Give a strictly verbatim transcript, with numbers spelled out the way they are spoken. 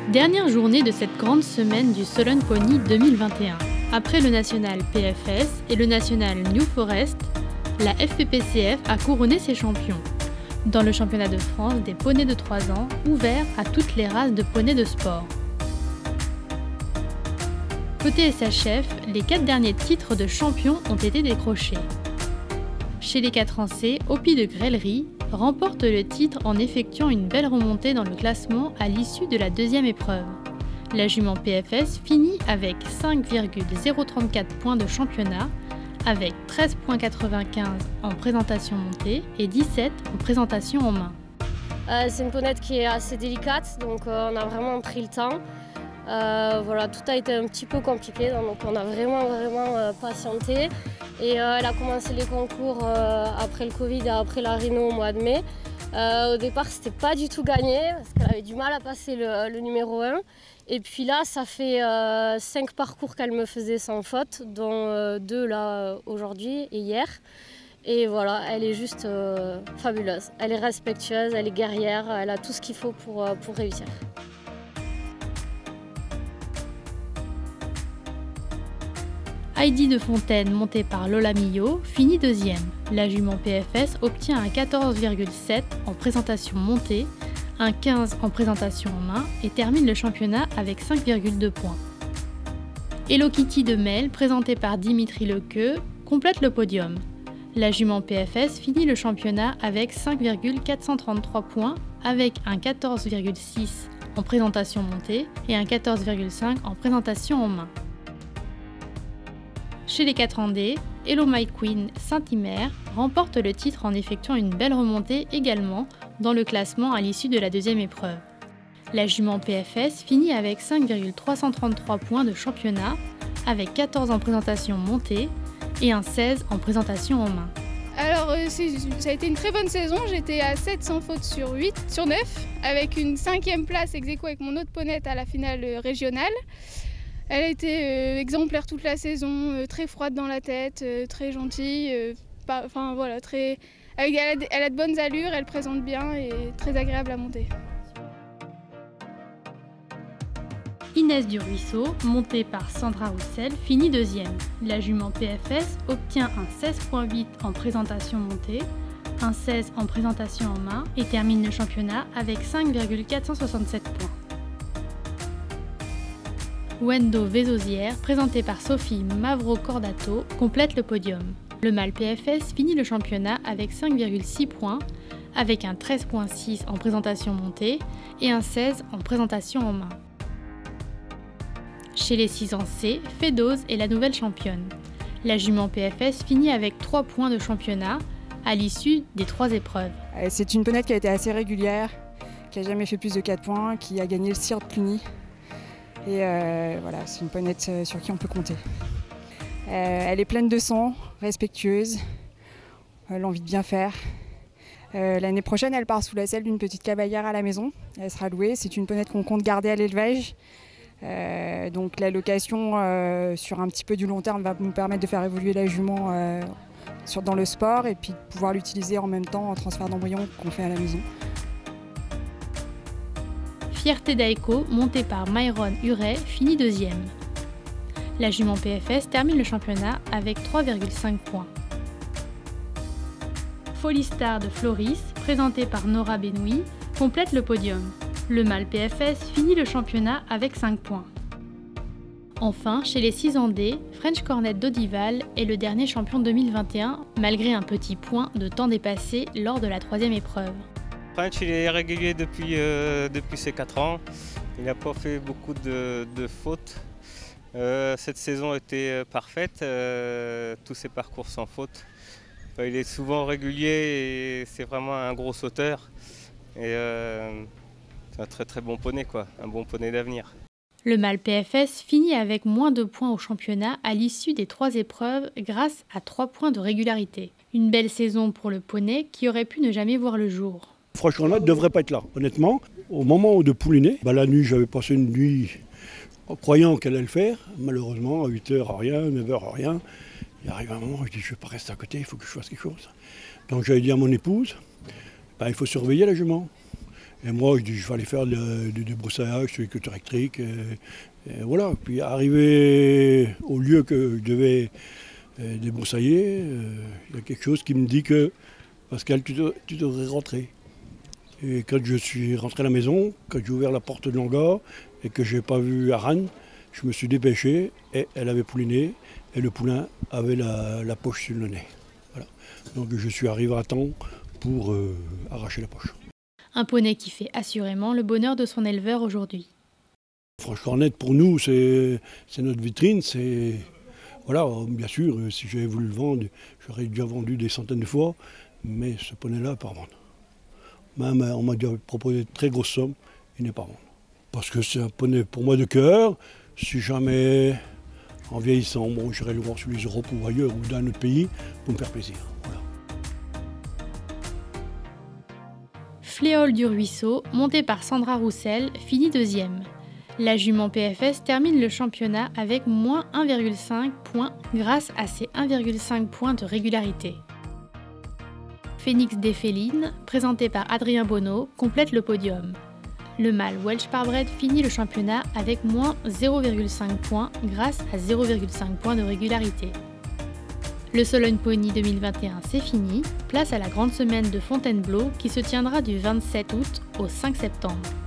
Dernière journée de cette grande semaine du Solon Pony deux mille vingt et un. Après le national P F S et le national New Forest, la F P P C F a couronné ses champions. Dans le championnat de France des poneys de trois ans, ouvert à toutes les races de poneys de sport. Côté S H F, les quatre derniers titres de champion ont été décrochés. Chez les quatre ans C, Hopi de Grellerie remporte le titre en effectuant une belle remontée dans le classement à l'issue de la deuxième épreuve. La jument P F S finit avec cinq virgule zéro trente-quatre points de championnat, avec treize virgule quatre-vingt-quinze en présentation montée et dix-sept en présentation en main. Euh, c'est une ponette qui est assez délicate, donc euh, on a vraiment pris le temps. Euh, voilà, tout a été un petit peu compliqué, donc on a vraiment vraiment euh, patienté. Et euh, elle a commencé les concours euh, après le Covid et après la Rhino au mois de mai. Euh, au départ, c'était pas du tout gagné parce qu'elle avait du mal à passer le, le numéro un. Et puis là, ça fait euh, cinq parcours qu'elle me faisait sans faute, dont euh, deux là aujourd'hui et hier. Et voilà, elle est juste euh, fabuleuse. Elle est respectueuse, elle est guerrière, elle a tout ce qu'il faut pour, euh, pour réussir. Heidi de Fontaine, montée par Lola Millot, finit deuxième. La jument P F S obtient un quatorze virgule sept en présentation montée, un quinze en présentation en main et termine le championnat avec cinq virgule deux points. Hello Kitty de Mel, présentée par Dimitri Lequeux, complète le podium. La jument P F S finit le championnat avec cinq virgule quatre cent trente-trois points, avec un quatorze virgule six en présentation montée et un quatorze virgule cinq en présentation en main. Chez les quatre ans D, Hello My Queen Saint-Hymer remporte le titre en effectuant une belle remontée également dans le classement à l'issue de la deuxième épreuve. La jument P F S finit avec cinq virgule trois cent trente-trois points de championnat, avec quatorze en présentation montée et un seize en présentation en main. Alors euh, ça a été une très bonne saison, j'étais à sept sans faute sur huit, sur neuf, avec une cinquième place ex aequo avec mon autre ponette à la finale euh, régionale. Elle a été euh, exemplaire toute la saison, euh, très froide dans la tête, euh, très gentille, euh, pas, enfin voilà, très, avec, elle, a, elle a de bonnes allures, elle présente bien et très agréable à monter. Inès du Ruisseau, montée par Sandra Roussel, finit deuxième. La jument P F S obtient un seize virgule huit en présentation montée, un seize en présentation en main et termine le championnat avec cinq virgule quatre cent soixante-sept points. Wendo Vesosière, présentée par Sophie Mavro-Cordato, complète le podium. Le mâle P F S finit le championnat avec cinq virgule six points, avec un treize virgule six en présentation montée et un seize en présentation en main. Chez les six ans C, Fédose est la nouvelle championne. La jument P F S finit avec trois points de championnat à l'issue des trois épreuves. C'est une ponette qui a été assez régulière, qui n'a jamais fait plus de quatre points, qui a gagné le Sire de Cluny. Et euh, voilà, c'est une ponette sur qui on peut compter. Euh, elle est pleine de sang, respectueuse, elle a envie de bien faire. Euh, L'année prochaine, elle part sous la selle d'une petite cavalière à la maison. Elle sera louée. C'est une ponette qu'on compte garder à l'élevage. Euh, donc la location euh, sur un petit peu du long terme va nous permettre de faire évoluer la jument euh, sur, dans le sport et puis de pouvoir l'utiliser en même temps en transfert d'embryon qu'on fait à la maison. Fierté d'Aeco, montée par Myron Huret, finit deuxième. La jument P F S termine le championnat avec trois virgule cinq points. Folie Star de Floris, présentée par Nora Benoît, complète le podium. Le mâle P F S finit le championnat avec cinq points. Enfin, chez les six ans D, French Cornet d'Audival est le dernier champion deux mille vingt et un, malgré un petit point de temps dépassé lors de la troisième épreuve. French, il est régulier depuis, euh, depuis ses quatre ans. Il n'a pas fait beaucoup de, de fautes. Euh, cette saison était parfaite, euh, tous ses parcours sans faute. Euh, il est souvent régulier et c'est vraiment un gros sauteur. Et euh, c'est un très très bon poney, quoi, un bon poney d'avenir. Le mâle P F S finit avec moins de points au championnat à l'issue des trois épreuves grâce à trois points de régularité. Une belle saison pour le poney qui aurait pu ne jamais voir le jour. Franchement, là, ne devrait pas être là. Honnêtement, au moment de pouliner, bah, la nuit, j'avais passé une nuit en croyant qu'elle allait le faire. Malheureusement, à huit heures, rien, neuf heures, rien. Il arrive un moment où je dis, je ne vais pas rester à côté, il faut que je fasse quelque chose. Donc j'avais dit à mon épouse, bah, il faut surveiller la jument. Et moi, je dis, je vais aller faire du de, de débroussaillage sur les cutters électriques. Et, et voilà. Puis arrivé au lieu que je devais euh, débroussailler, il euh, y a quelque chose qui me dit que, Pascal, tu, de, tu devrais rentrer. Et quand je suis rentré à la maison, quand j'ai ouvert la porte de l'hangar et que je n'ai pas vu Aran, je me suis dépêché et elle avait pouliné et le poulain avait la, la poche sur le nez. Voilà. Donc je suis arrivé à temps pour euh, arracher la poche. Un poney qui fait assurément le bonheur de son éleveur aujourd'hui. Franche-Cornette, pour nous, c'est notre vitrine. C'est voilà, bien sûr, si j'avais voulu le vendre, j'aurais déjà vendu des centaines de fois, mais ce poney-là n'est pas à vendre. Même on m'a déjà proposé de très grosses sommes, il n'est pas à vendre. Parce que c'est un poney pour moi de cœur. Si jamais, en vieillissant, bon, j'irai le voir sur les Europes ou ailleurs ou dans un autre pays pour me faire plaisir. Voilà. Fléole du Ruisseau, montée par Sandra Roussel, finit deuxième. La jument P F S termine le championnat avec moins un virgule cinq points grâce à ses un virgule cinq points de régularité. Phoenix des Félines, présenté par Adrien Bonneau, complète le podium. Le mâle Welsh Parbred finit le championnat avec moins zéro virgule cinq points grâce à zéro virgule cinq points de régularité. Le Sologne Pony deux mille vingt et un, c'est fini, place à la grande semaine de Fontainebleau qui se tiendra du vingt-sept août au cinq septembre.